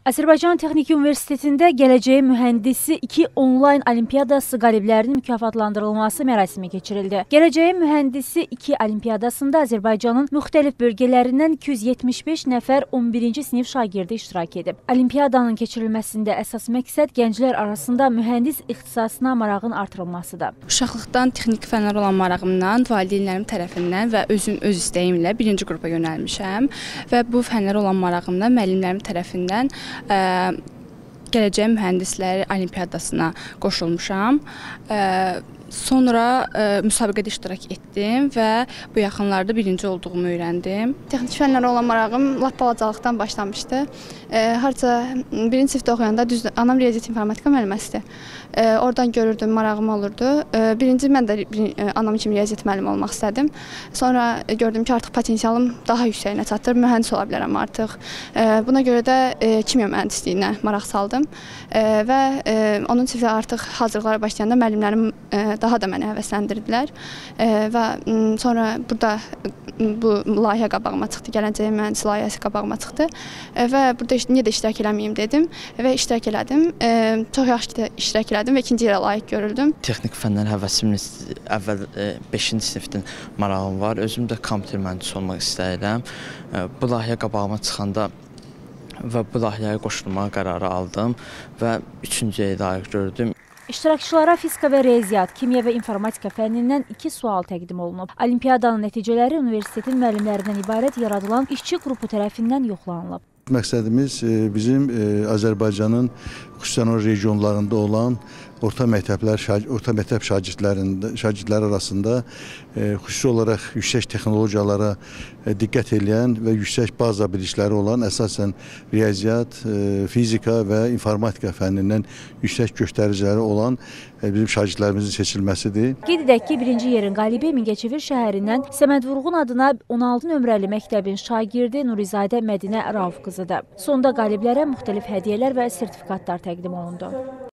Azərbaycan Texniki Universitetində Gələcəyin Mühəndisi 2 onlayn olimpiyadası qaliblərinin mükafatlandırılması mərasimi keçirildi. Gələcəyin Mühəndisi 2 olimpiyadasında Azərbaycanın müxtəlif bölgələrindən 275 nəfər 11-ci sinif şagirdi iştirak edib. Olimpiyadanın keçirilməsində əsas məqsəd gənclər arasında mühəndis ixtisasına marağın artırılmasıdır. Uşaqlıqdan texniki fənlər olan marağımdan valideynlərim tərəfindən və özüm öz istəyimlə birinci qrupa yönəlmişəm və bu fənlərə olan marağımdan müəllimlərim tərəfindən Gələcəyin Mühəndisləri Olimpiyadasına qoşulmuşam. Sonra müsabiqədə iştirak etdim və bu yaxınlarda birinci olduğumu öyrəndim. Texniki fənlərə olan marağım lap balacalıqdan başlamışdı. Harca birinci sinifdə oxuyanda anam riyaziyyat informatika müəlliməsidir. Oradan görürdüm, marağım olurdu. Birinci mən də anam kimi riyaziyyat müəllimi olmaq istədim. Sonra gördüm ki, artıq potensialım daha yüksəyinə çatır, mühəndis ola bilərəm artıq. Buna görə də kimya mühəndisliyinə maraq saldım və 10-cu sinifdə artıq hazırlıqlara başlayanda müəllimlərim daha da məni həvəsləndirdilər və sonra burada bu layihə qabağıma çıxdı, Gələcəyin Mühəndisi layihəsi qabağıma çıxdı və burada niyə də iştirak eləməyim dedim və iştirak elədim. Çox yaxşı ki, iştirak elədim və ikinci yerə layiq görüldüm. Texniki fənlər həvəsim əvvəl 5-ci sinifdən marağım var. Özüm də kompüter mühəndisi olmaq istəyirəm. Bu layihə qabağıma çıxanda və bu layihəyə qoşulmağa qərarı aldım və 3-cü yerə layiq gördüm. İştirakçılara fizika və riyaziyyat, kimya və informatika fənnindən 2 sual təqdim olunub. Olimpiyadanın nəticələri universitetin müəllimlərindən ibarət yaradılan işçi qrupu tərəfindən yoxlanılıb. Məqsədimiz bizim Azərbaycanın xüsusən o regionlarında olan orta məktəb şagirdləri arasında xüsusi olaraq yüksək texnologiyalara diqqət edən və yüksək baza bilikləri olan, əsasən riyaziyyat, fizika və informatika fənnindən yüksək göstəriciləri olan bizim şagirdlərimizin seçilməsidir. Qeyd edək ki, birinci yerin qalibi Mingəçevir şəhərindən Səməd Vurğun adına 16 nömrəli məktəbin şagirdi Nurizadə Mədinə Rauf qızıdır. Sonda qaliblərə müxtəlif hədiyyələr və sertifikatlar təqdim olundu.